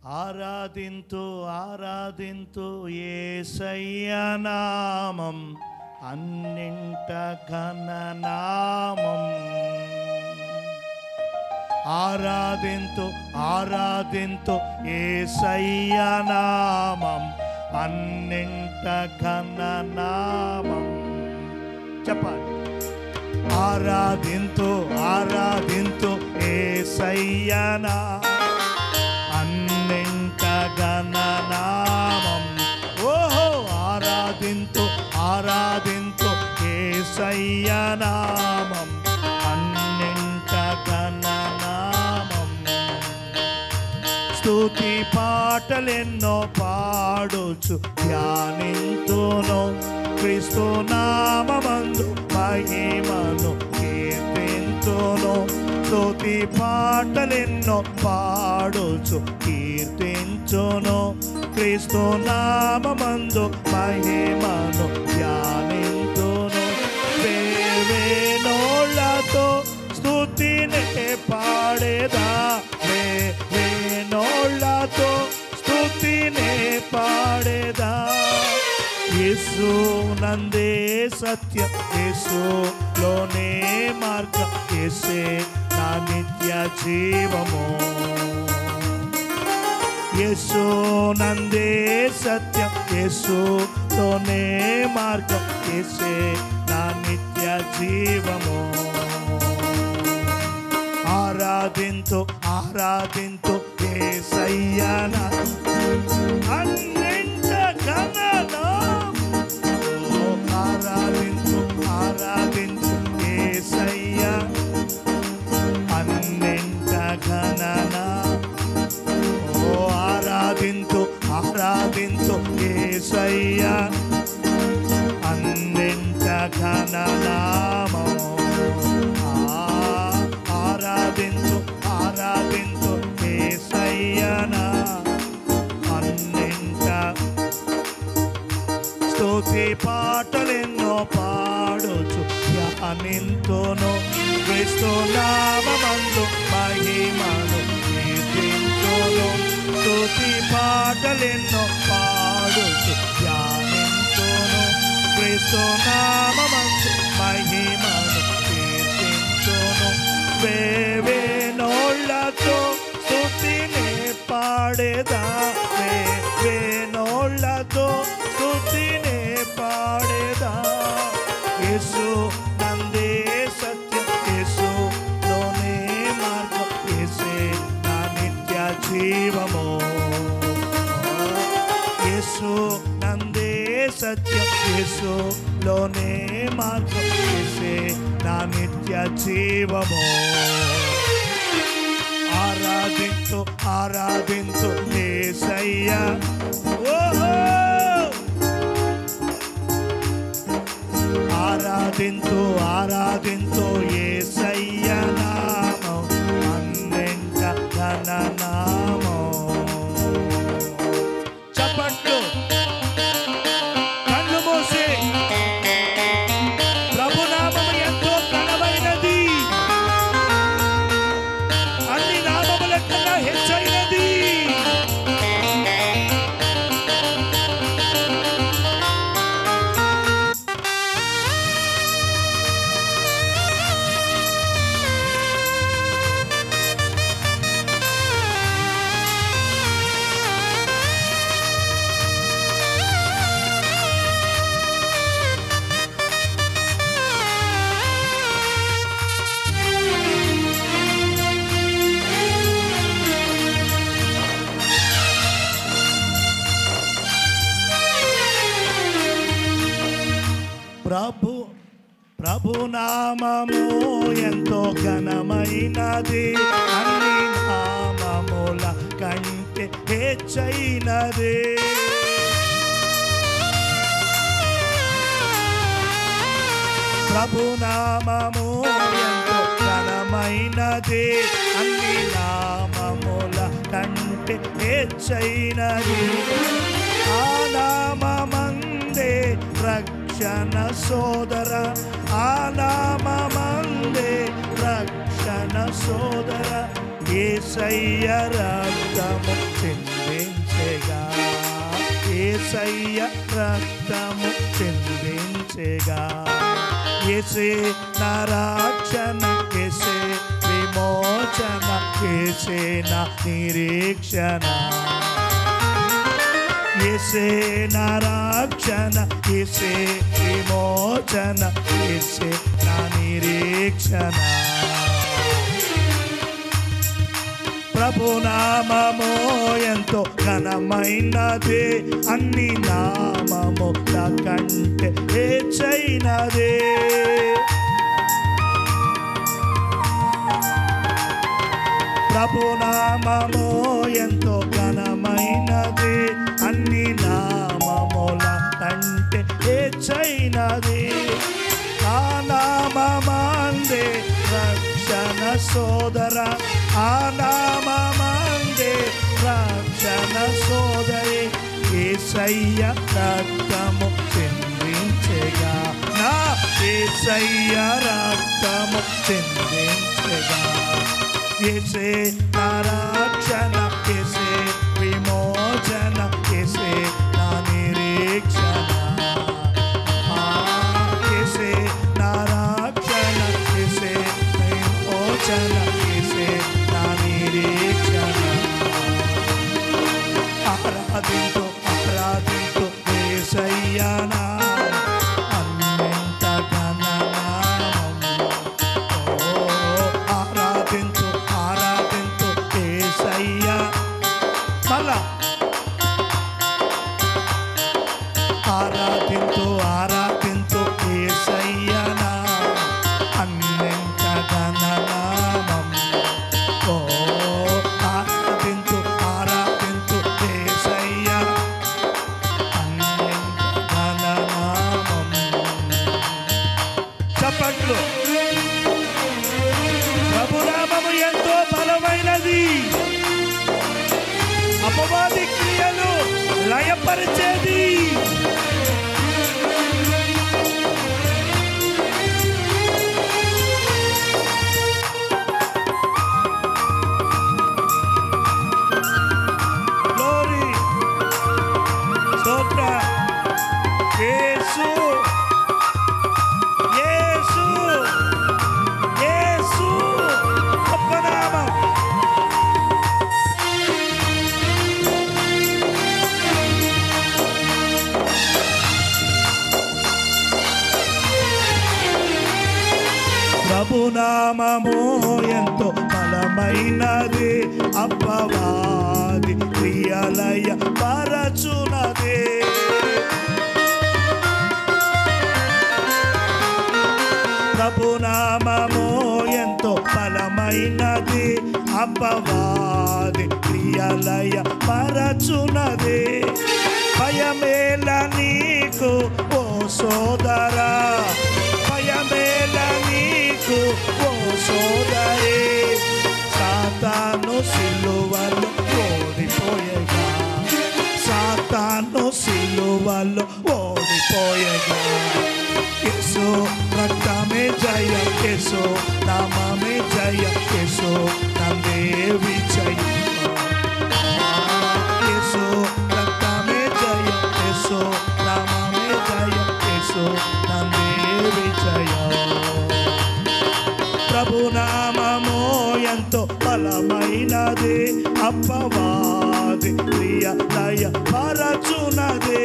ఆరాధింతు ఆరాధింతు యేసయ్య నామం, అన్నింట ఘననామం. ఆరాధింతు ఆరాధింతు యేసయ్య నామం, అన్నింట ఘననామం. చెప్పండి. ఆరాధింతు ఆరాధింతు యేసయ్య నామం, అన్నింట ఘననామం. ఓహో ఆరాధింతు ఆరాధింతు యేసయ్య నామం, అన్నింట ఘననామం. స్తుతి పాటలెన్నో పాడుచు ధ్యానింతును, క్రీస్తు నామమందు మహిమను కీర్తింతును. స్తుతి పాటలెన్నో పాడుచు కీర్తించును, క్రీస్తు నామమందు మహిమను ధ్యానింతును. వేవేనోళ్ళతో స్తుతినే పాడేదా, వేవేనోళ్ళతో స్తుతినే పాడేదా. యేసు నందే సత్యం, యేసులోనే మార్గం, యేసే నా నిత్య జీవము. యేసు నందే సత్యం, యేసులోనే మార్గం, యేసే నా నిత్య జీవము. ఆరాధింతు ఆరాధింతు యేసయ్య నామం, అన్నింట ఘననామం. ఆరాధింతు ఆరాధింతు యేసయ్య, అన్నింట ఘననామం. ఆరాధింతు ఆరాధింతు యేసయ్య, అన్నింట ఘననామం. ఆరాధింతు ఆరాధింతు యేసయ్య అన్నింట. స్తుతి పాటలెన్నో పాడుచు ధ్యానింతును, క్రీస్తు నామమందు మహిమను కీర్తింతును. స్తుతి పాటలెన్నో పాడుచు ధ్యానింతును, క్రీస్తు నామమందు మహిమను కీర్తింతును. వేవేనోళ్ళతో స్తుతినే పాడేదా, వేవేనోళ్ళతో స్తుతినే పాడేదా. యేసు నందే సత్యం, యేసులోనే మార్గం, యేసే నా నిత్య జీవము. యేసు నందే సత్యం, యేసులోనే మార్గం, యేసే నా నిత్య జీవము. ఆరాధింతు ఆరాధింతు యేసయ్య. ఓహో ఆరాధింతు ఆరాధింతు యేసయ్య నామం, అన్నింట ఘననామం. చప్పట్లు కళ్ళు మూసి, ప్రభునామం ఎంతో ఘనమైనది, అన్ని నామముల కన్నా హెచ్చైనది. ప్రభునామము ఎంతో ఘనమైనది, అన్ని నామముల కంటే హెచ్చైనది. ప్రభునామము ఎంతో ఘనమైనది, అన్ని నామముల కంటే హెచ్చైనది. ఆ నామమందే రక్షణ సోదర, ఆ నామమందే రక్షణ సోదర. యేసయ్య రక్తము చిందించెను యేసయ్య రక్తము చిందించెగా. యేసే నా రక్షణ, యేసే విమోచన, యేసే నా నిరీక్షణ. యేసే నా రక్షణ, యేసే విమోచన, యేసే నా నిరీక్షణ. ప్రభు నామము ఎంతో ఘనమైనదే, అన్ని నామముల కంటే హెచ్చైనదే. ప్రభు నామము ఎంతో ఘనమైనది, అన్ని నామముల కంటే హెచ్చైనది. ఆ నామమందే రక్షణ సోదర, ఆ నామమందే రక్షణ సోదరి. యేసయ్య రక్తము చిందించెగా, నా యేసయ్య రక్తము చిందించెగా. యేసే నా రక్షణ, యేసే విమోచన, యేసే నా నిరీక్షణ. యేసే నా రక్షణ, యేసే విమోచన, యేసే నా నిరీక్షణ. ఆరాధించు ఆరాధించు యేసయ్య నామం, అన్నింట ఘననామం. ఆరాధించు ఆరాధించు యేసయ్య. మళ్ళా ఆరాధించు ఆరాధించు యేసయ్య నామం, అన్నింట ఘననామం. ఓ ఆరాధించు ఆరాధించు యేసయ్య, అన్నింట ఘననామం. చప్పట్లు. ప్రభునామము ఎంతో బలమైనది, అపవాది క్రియలు లయపరిచేది. గ్లోరీ స్తోత్ర. యేసు యేసు యేసు గొప్ప నామం. ప్రభునామము ఎంతో బలమైనది, అపవాది క్రియలయ పరచునది. ప్రభునామము ఎంతో బలమైనది, అపవాది క్రియలయ పరచునది. భయమేల నీకు ఓ సోదరా, భయమేల నీకు ఓ సోదరి. సాతాను సిలువలో ఓడిపోయగా, సాతాను సిలువలో ఓడిపోయగా. యేసు రక్తమే జయం, యేసు నామమే జయం, యేసు నందే విజయం. యేసు రక్తమే జయం, యేసు నామమే జయం, యేసు నందే విజయం. ప్రభునామము ఎంతో బలమైనది, అపవాది క్రియలయ పరచునది.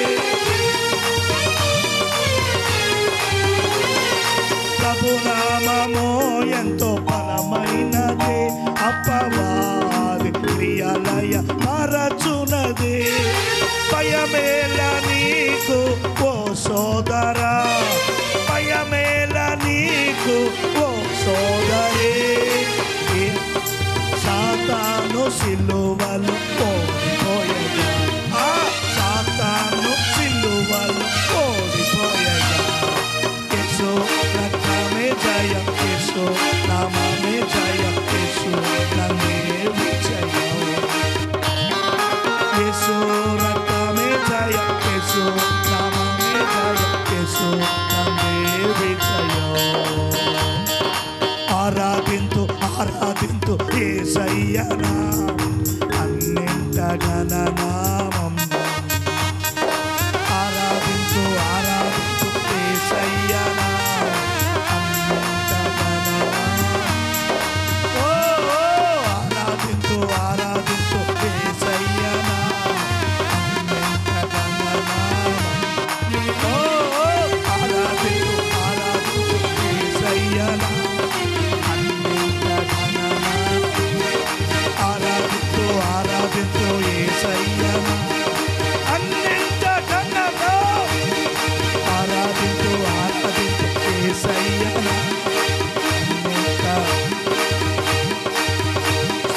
ప్రభునామము ఎంతో బలమైనది, అపవాది క్రియలయ పరచునది. భయమేల నీకు ఓ సోదరా, భయమేల నీకు ఓ సోదరి. సాతాను సిలువలో ఓడిపోయగా, ఆ సాతాను సిలువలో ఓడిపోయగా. యేసు రక్తమే జయం, యేసు నామమే జయం, యేసు నందే విజయం. యేసు రక్తమే జయం, యేసు నామమే జయం, యేసు నందే విజయం. ఆరాధింతు ఆరాధింతు యేసయ్య నామం, అన్నింట ఘననామం.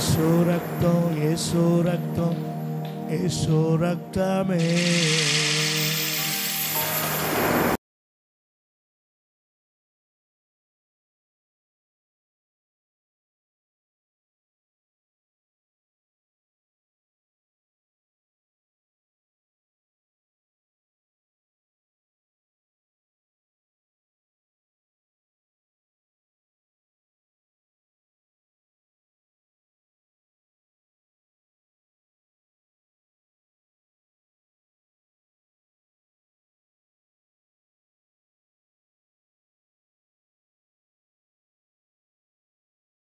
యేసు రక్తం యేసు రక్తం యేసు రక్తమే